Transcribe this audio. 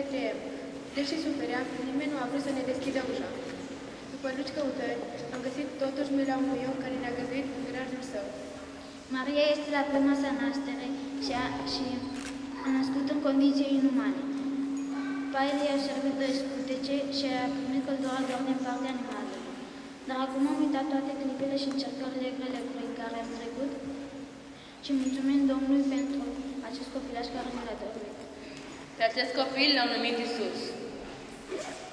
Betleem. Deși sufeream, nimeni nu a vrut să ne deschidă ușa. După lungi căutări, am găsit totuși mâna unui om care ne-a găzduit în gradul său. Maria este la prima sa naștere și a născut în condiții inumane. Paile i-au servit de scutece și a primit căldura doar din partea animalelor. Dar acum am uitat toate clipele și încercările grele prin care am trecut și mulțumim Domnului pentru acest copilaș care ne l-a dăruit. Pe acest copil l-au numit Iisus.